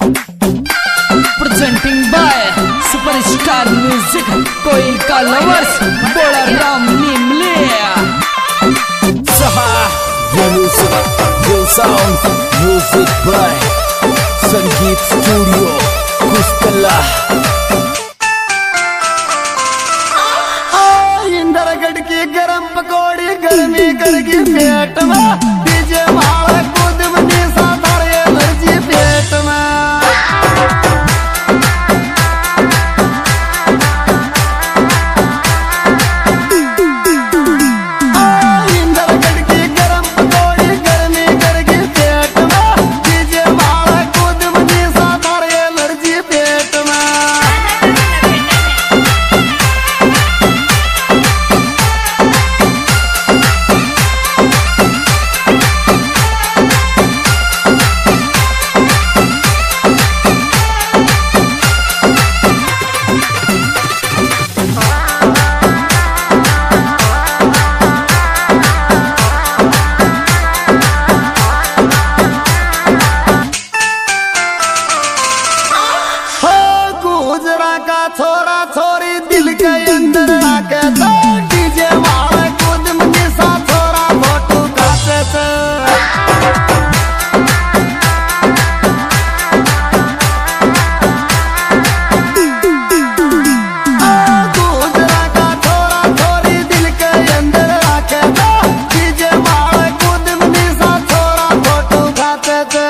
Presenting by superstar music कोयल का lovers बड़ा राम निमले music by Sangeet studio Kustala Indergarh की गरम पकौड़ी गर्मी करके पेट में डीजे वाला कूद मनी साधार एलर्जी पेट में छोरा छोरी दिल के अंदर आके तो डीजे वाले कूद मनी सा छोरा फोटो खाते थे गुजरा का छोरा छोरी दिल के अंदर आके तो डीजे वाले कूद मनी सा छोरा फोटो खाते थे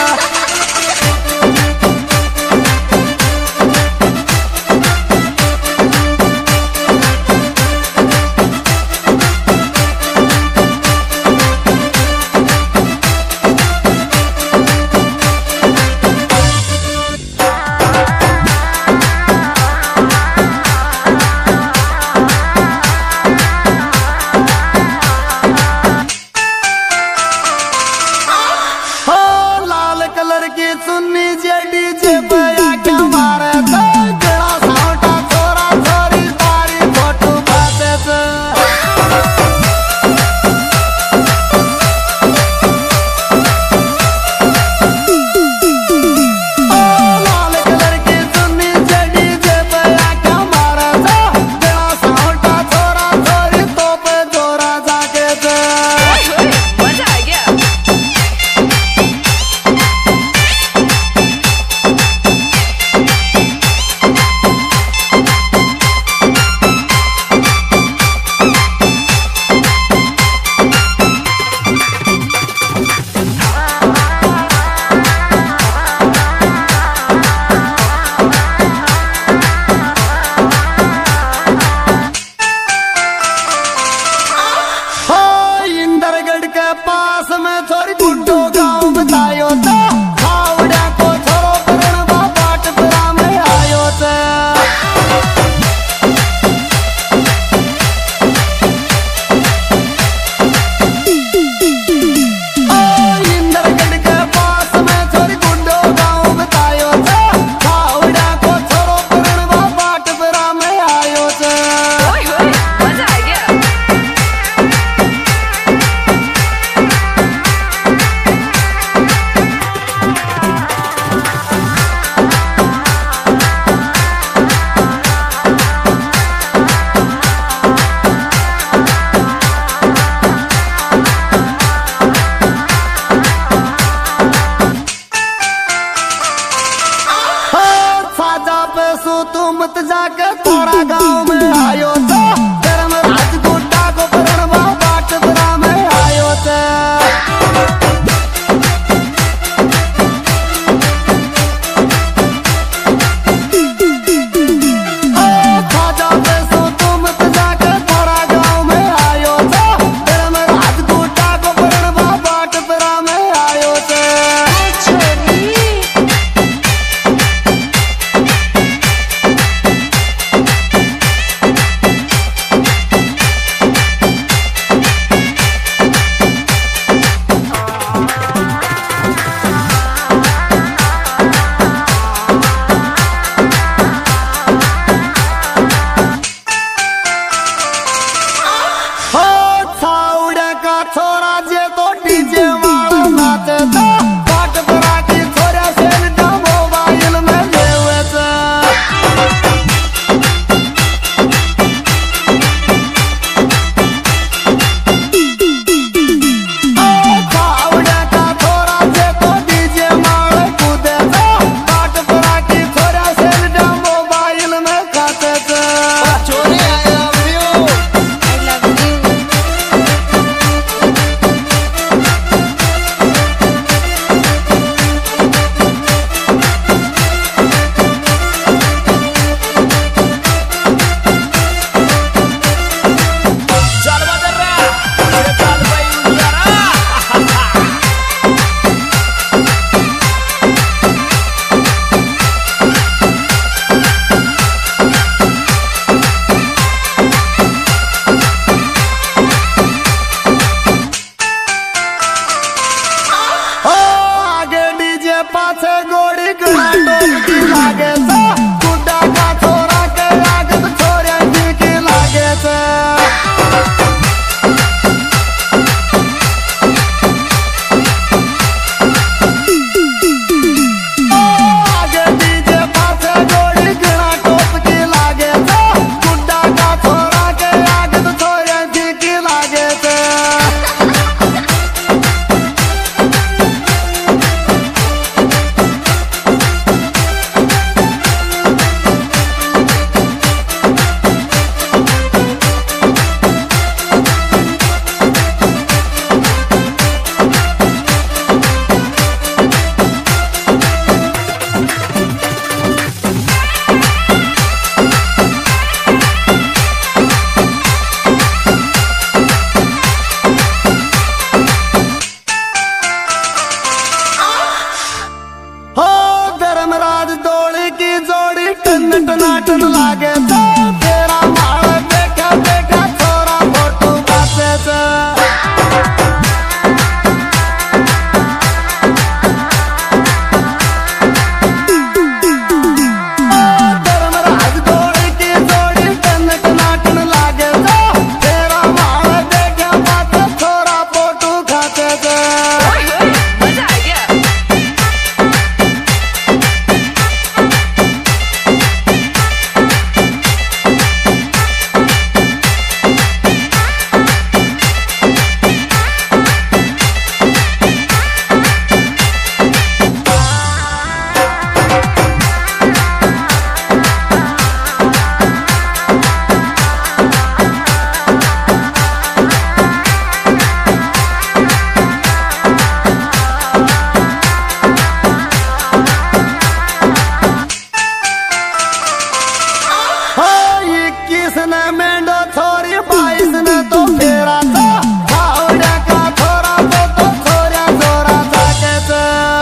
की सुन्नी जेडी जे बया क्या मारे तो गड़ा साउटा छोरा छोरी तारी फोटो खाते थे लाल कलर की सुन्नी जेडी जे बया क्या मारे तो गड़ा साउटा छोरा छोरी तो पे जोरा जाके थे मजा आ गया। पास में थोड़ी गुड्डो गाँव बतायो तो हावड़ा को छोरो करण बाट परा में आयो थे इंदरगढ़ के पास में थोड़ी गुड्डो गाँव बतायो थे हावड़ा को छोरो करण बाट परा में आयो थे मजा आ गया। तू मत जाके थोड़ा गाँव में आयो तो गरम राजगुड्डा को परणवा बाट बरा में आयो थे खाजा पे सो तू मत जाके थोड़ा गाँव में आयो तो गरम राजगुड्डा को परणवा बाट बरा में आयो थे गणा टोप की लागे से गुड्डा का छोरा के लागत छोरिया की लागे से टनाटन लागे तो तेरा माल देखा देखा छोरा फोटो पासे से धर्मराज दौड़ी की जोड़ी टनाटन लागे तो तेरा माल देखा पासे छोरा फोटो खाते से मजा आ गया। मेंढो छोरी 22 ने तो फेरा था भावड़े का छोरा तो छोरा जोरा जाके से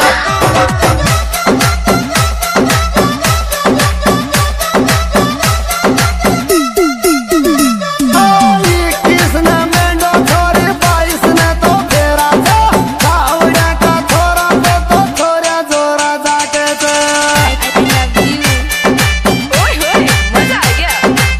21 ने मेंढो छोरी 22 ने तो फेरा था भावड़े का छोरा तो छोरा जोरा जाके से मजा आ गया।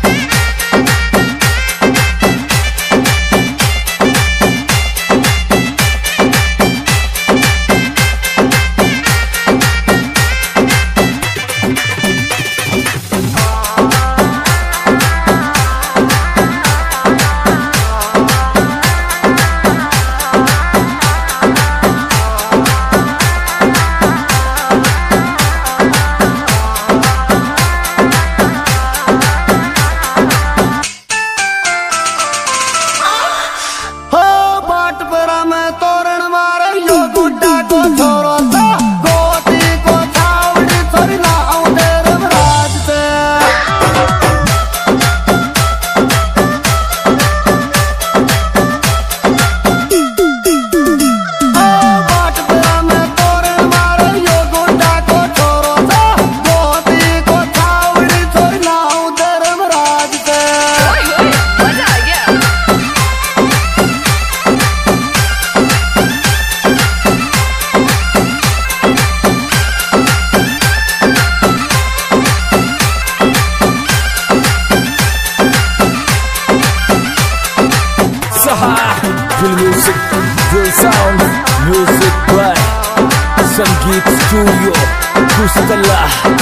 Music, Will Sound, Music by Sangeet Studio, Kustala.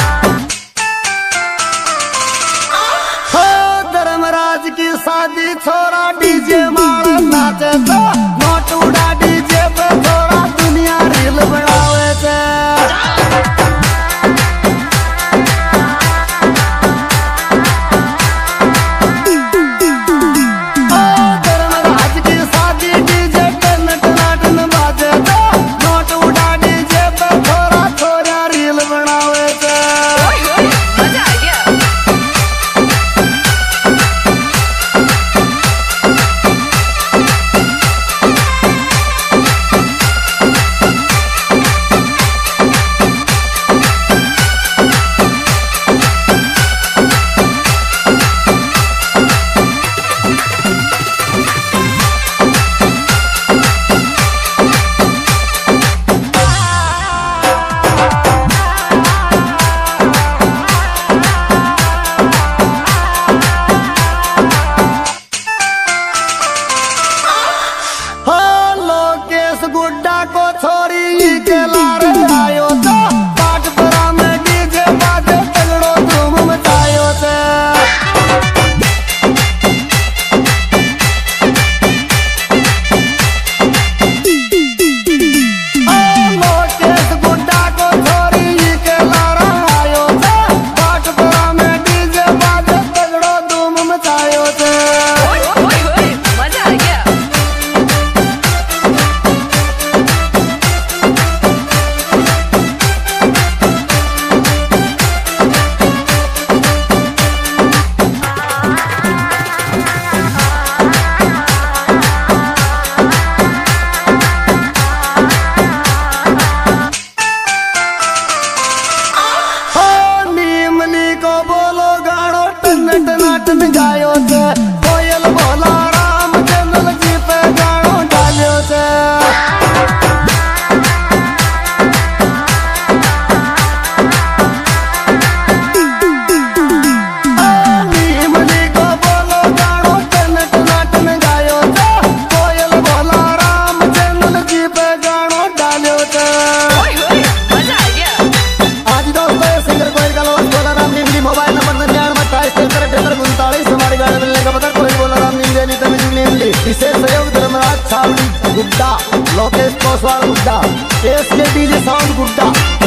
Dharmaraj की शादी छोरा डीजे मार नाचे तो नोट उड़ा डीजे पे छोरा दुनिया रील बनावे से धर्मराज की शादी डीजे टनाटन बाजे तो नोट उड़ा डीजे पे छोरा छोरा रील बनावे से टनाटन गायो से कोयल बोला राम चैनल जी पे गानो डालियो से विशेष सहयोग धर्मराज छावड़ी गुड्डा, लोकेश कोसवाल गुड्डा, एस के डीजे साउंड गुड्डा।